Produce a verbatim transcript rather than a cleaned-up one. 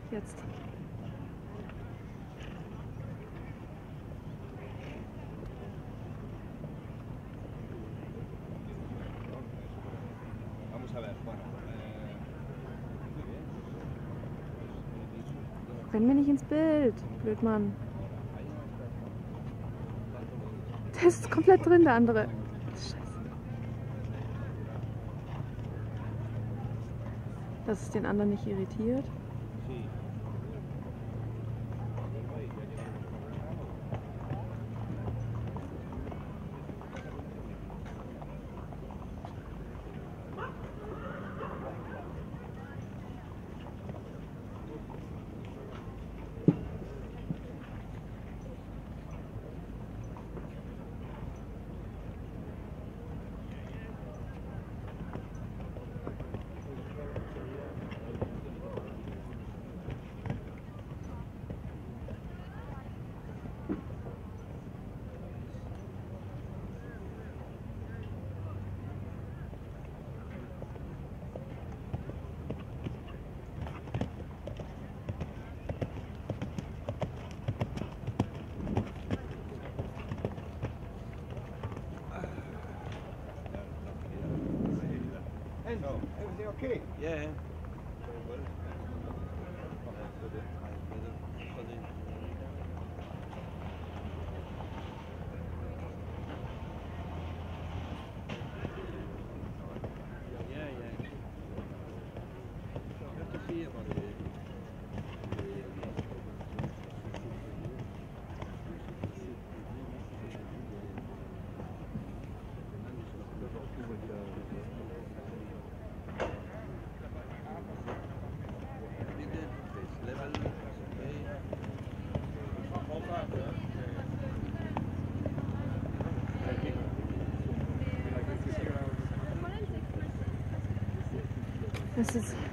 Jetzt. Renn mir nicht ins Bild, Blödmann. Der ist komplett drin, der andere. Scheiße. Dass es den anderen nicht irritiert. No, everything okay? Yeah. Das ist